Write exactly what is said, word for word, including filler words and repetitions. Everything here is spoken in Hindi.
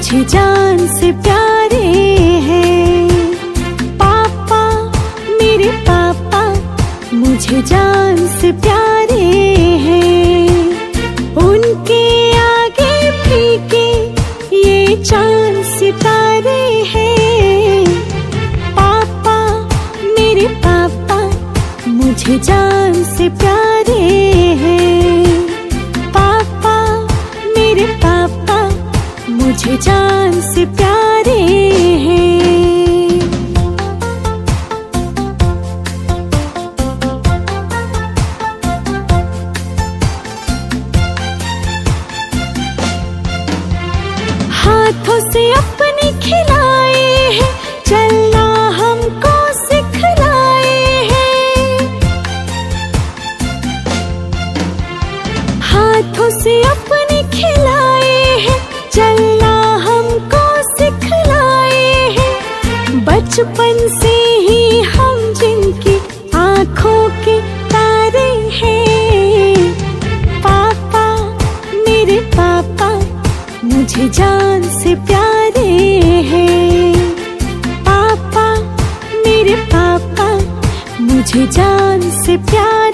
मुझे जान से प्यारे हैं। पापा मेरे पापा मुझे जान से प्यारे हैं। उनके आगे फीके ये चांद सितारे हैं। पापा मेरे पापा मुझे जान से प्यारे हैं। पापा मेरे पापा मुझे जान से प्यारे हैं। हाथों से अपने खिलाए हैं, चलना हमको सिखलाए हैं। हाथों से अपने खिलाए हैं, चलना हमको सिखलाए हैं। बचपन से ही हम जिनकी आँखों के तारे हैं। पापा मेरे पापा मुझे जान से प्यारे हैं। पापा मेरे पापा मुझे जान से प्यारे